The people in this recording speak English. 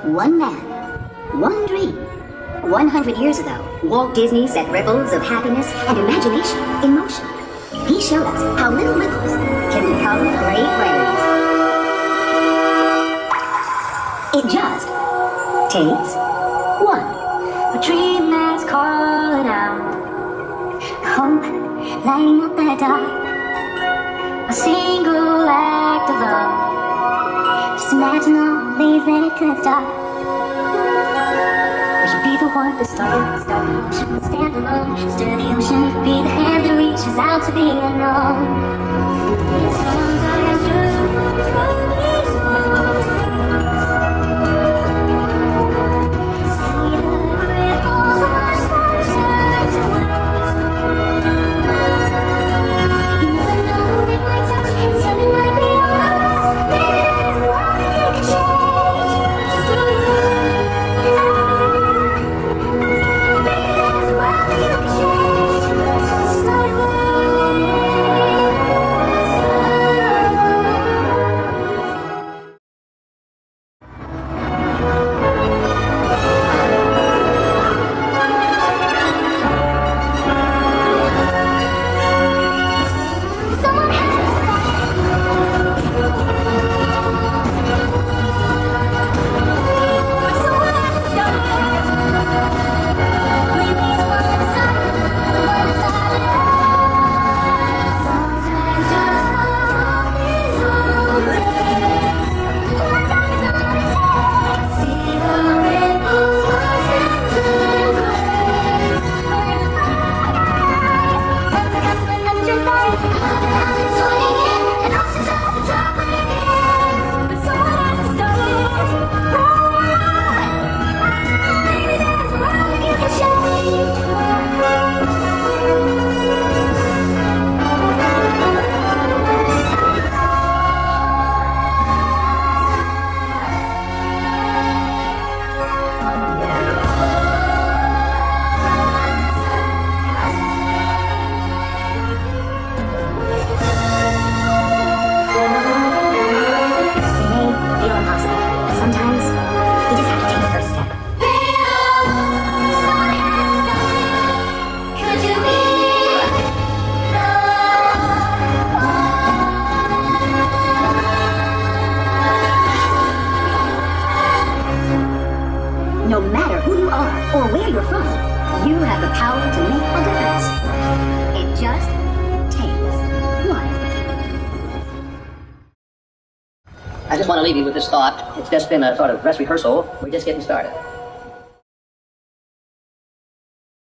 One man, one dream. 100 years ago, Walt Disney set ripples of happiness and imagination in motion. He showed us how little ripples can become great waves. It just takes one. A dream that's calling out, hope lighting up the dark. A single act of love. Just imagine all the ways that it could start. We should be the one to start the motion, stand alone, stir the ocean, be the hand that reaches out to the unknown. Sometimes just no matter who you are or where you're from, you have the power to make a difference. It just takes one. I just want to leave you with this thought. It's just been a sort of dress rehearsal. We're just getting started.